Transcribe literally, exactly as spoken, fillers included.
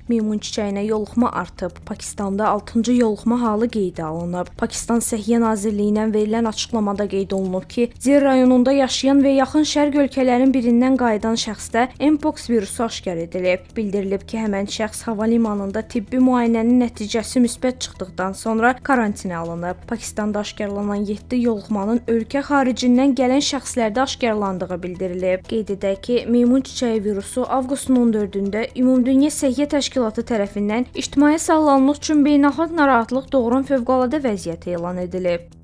Meymun çiçəyinə yoluxma artıb. Pakistanda altıncı yoluxma halı qeydə alınıb. Pakistan Səhiyyə Nazirliyindən verilən açıqlamada qeyd olunub ki, Zir rayonunda yaşayan və yaxın şərq ölkələrin birindən qayıdan şəxsdə Mpox virusu aşkar edilib. Bildirilib ki, həmən şəxs hava limanında tibbi müayinənin nəticəsi müsbət çıxdıqdan sonra karantinə alınıb. Pakistanda aşkarlanan yeddi yoluxmanın ölkə xaricindən gələn şəxslərdə aşkarlandığı bildirilib. Qeyd edək ki, meymun çiçəyi virusu avqustun on dördündə Ümumdünya Səhiyyə Təşkilatı tərəfindən ictimai sağlamlıq üçün beynəlxalq narahatlıq doğuran fövqəladə vəziyyət elan edilib.